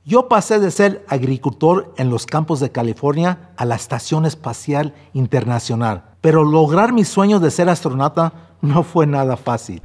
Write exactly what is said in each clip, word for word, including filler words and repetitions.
Yo pasé de ser agricultor en los campos de California a la Estación Espacial Internacional, pero lograr mi sueño de ser astronauta no fue nada fácil.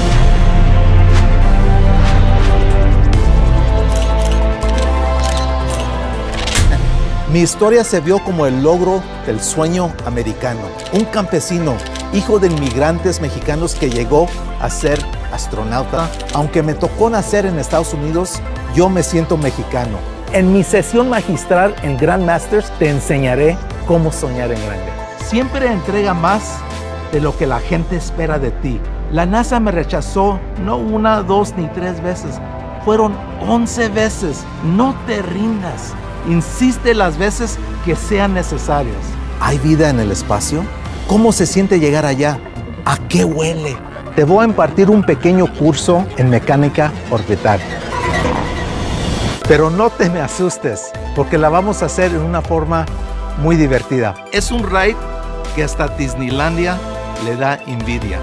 Mi historia se vio como el logro del sueño americano. Un campesino, hijo de inmigrantes mexicanos que llegó a ser astronauta. Aunque me tocó nacer en Estados Unidos, yo me siento mexicano. En mi sesión magistral en Grandmasters te enseñaré cómo soñar en grande. Siempre entrega más de lo que la gente espera de ti. La NASA me rechazó no una, dos ni tres veces. Fueron once veces. No te rindas. Insiste las veces que sean necesarias. ¿Hay vida en el espacio? ¿Cómo se siente llegar allá? ¿A qué huele? Te voy a impartir un pequeño curso en mecánica orbital. Pero no te me asustes, porque la vamos a hacer en una forma muy divertida. Es un ride que hasta Disneylandia le da envidia.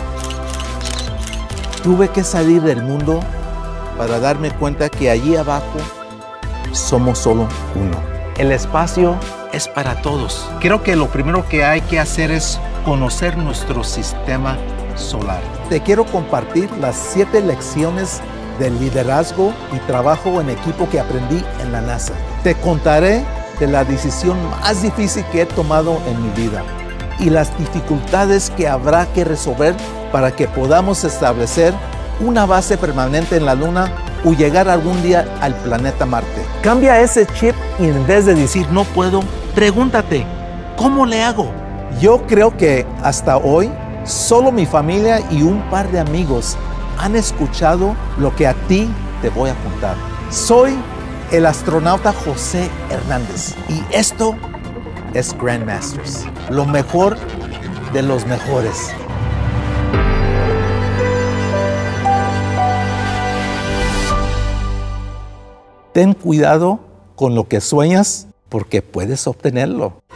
Tuve que salir del mundo para darme cuenta que allí abajo somos solo uno. El espacio es para todos. Creo que lo primero que hay que hacer es conocer nuestro sistema solar. Te quiero compartir las siete lecciones de liderazgo y trabajo en equipo que aprendí en la NASA. Te contaré de la decisión más difícil que he tomado en mi vida y las dificultades que habrá que resolver para que podamos establecer una base permanente en la Luna o llegar algún día al planeta Marte. Cambia ese chip y en vez de decir no puedo, pregúntate, ¿cómo le hago? Yo creo que hasta hoy solo mi familia y un par de amigos han escuchado lo que a ti te voy a contar. Soy el astronauta José Hernández y esto es Grandmasters, lo mejor de los mejores. Ten cuidado con lo que sueñas porque puedes obtenerlo.